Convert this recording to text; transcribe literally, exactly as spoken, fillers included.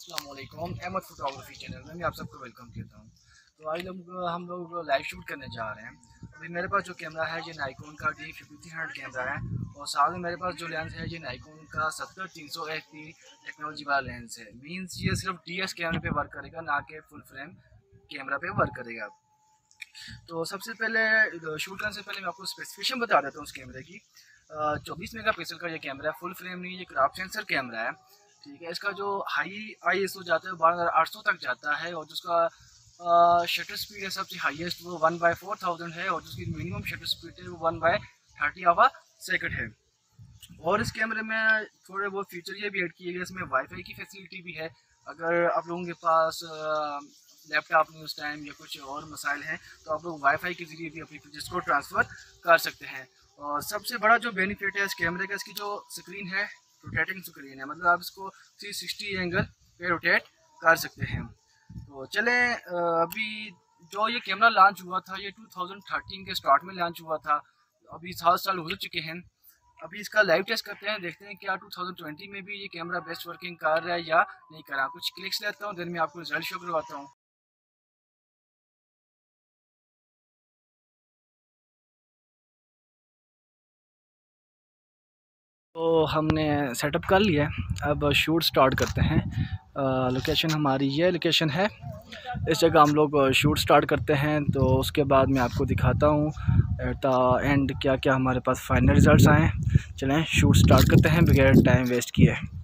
अस्सलाम वालेकुम, Ahmad photography channel में मैं आप सबको वेलकम कहता हूँ। तो आज लोग हम लोग लाइव शूट करने जा रहे हैं। अभी मेरे पास जो कैमरा है ये नाइकोन का D fifty three hundred camera है और साथ में मेरे पास जो लेंस है ये नाइकोन का सत्तर तीन सौ एफ पी टेक्नोलॉजी वाला लेंस है। मीन्स ये सिर्फ डी एस कैमरे पे वर्क करेगा, ना कि फुल फ्रेम कैमरा पे वर्क करेगा। तो सबसे पहले शूट करने से पहले मैं आपको स्पेसिफिकेशन बता देता हूँ उस कैमरे की। चौबीस मेगा पिक्सल का ये कैमरा है, फुल फ्रेम नहीं, ये क्राफ्ट सेंसर कैमरा है। ठीक है, इसका जो हाई आई एस ओ जाता है बारह हज़ार आठ सौ तक जाता है और जिसका शटर स्पीड है सबसे हाईएस्ट वो वन बाई फोर थाउजेंड है और जिसकी मिनिमम शटर स्पीड है वो one by thirty hour second है। और इस कैमरे में थोड़े बहुत फीचर ये भी ऐड किए गए, इसमें वाईफाई की फैसिलिटी भी है। अगर आप लोगों के पास लैपटॉप नहीं उस टाइम या कुछ और मसाइल हैं तो आप लोग वाईफाई के ज़रिए भी अपनी पिक्चर्स को ट्रांसफ़र कर सकते हैं। और सबसे बड़ा जो बेनिफिट है इस कैमरे का, इसकी जो स्क्रीन है रोटेटिंग स्क्रीन है, मतलब आप इसको थ्री सिक्सटी एंगल पे रोटेट कर सकते हैं। तो चलें, अभी जो ये कैमरा लॉन्च हुआ था ये टू थाउजेंड थर्टीन के स्टार्ट में लॉन्च हुआ था, अभी सात साल गुजर चुके हैं। अभी इसका लाइव टेस्ट करते हैं, देखते हैं क्या टू थाउजेंड ट्वेंटी में भी ये कैमरा बेस्ट वर्किंग कर रहा है या नहीं कर रहा। कुछ क्लिक्स लेता हूँ, दिन में आपको रिजल्ट शो करवाता हूँ। तो हमने सेटअप कर लिया है, अब शूट स्टार्ट करते हैं। लोकेशन हमारी ये लोकेशन है, इस जगह हम लोग शूट स्टार्ट करते हैं। तो उसके बाद मैं आपको दिखाता हूँ एट द एंड क्या क्या हमारे पास फाइनल रिज़ल्ट्स आए हैं। चलें शूट स्टार्ट करते हैं बगैर टाइम वेस्ट किए।